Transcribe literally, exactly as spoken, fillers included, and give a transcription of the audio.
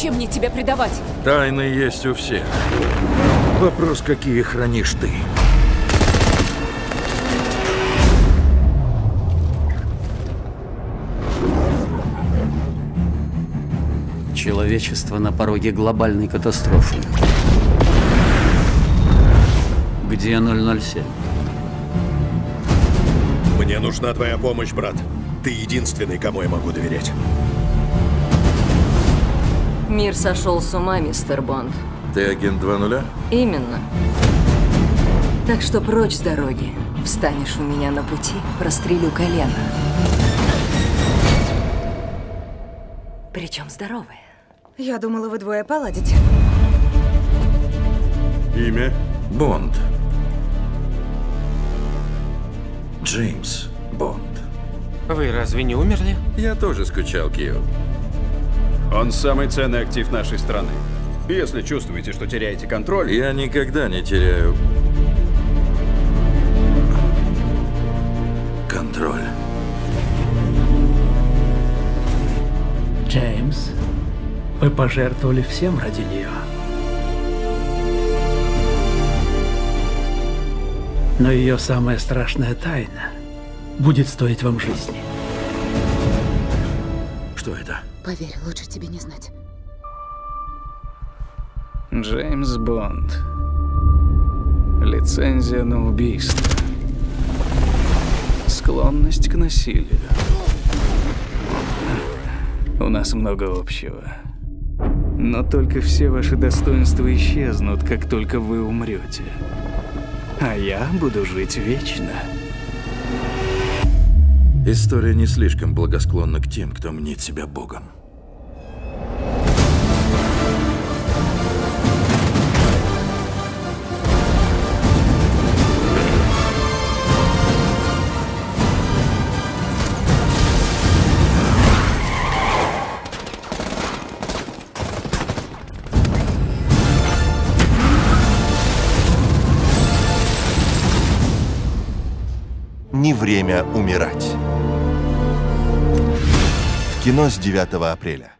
Зачем мне тебя предавать? Тайны есть у всех. Вопрос, какие хранишь ты. Человечество на пороге глобальной катастрофы. Где ноль ноль семь? Мне нужна твоя помощь, брат. Ты единственный, кому я могу доверять. Мир сошел с ума, мистер Бонд. Ты агент два нуля? Именно. Так что прочь с дороги. Встанешь у меня на пути, прострелю колено. Причем здоровые. Я думала, вы двое поладите. Имя? Бонд. Джеймс Бонд. Вы разве не умерли? Я тоже скучал, Кью. Он самый ценный актив нашей страны. Если чувствуете, что теряете контроль... Я никогда не теряю... контроль. Джеймс, вы пожертвовали всем ради нее. Но ее самая страшная тайна будет стоить вам жизни. Что это? Поверь, лучше тебе не знать. Джеймс Бонд. Лицензия на убийство. Склонность к насилию. У нас много общего. Но только все ваши достоинства исчезнут, как только вы умрете. А я буду жить вечно. История не слишком благосклонна к тем, кто мнит себя Богом. Не время умирать. В кино с девятого апреля.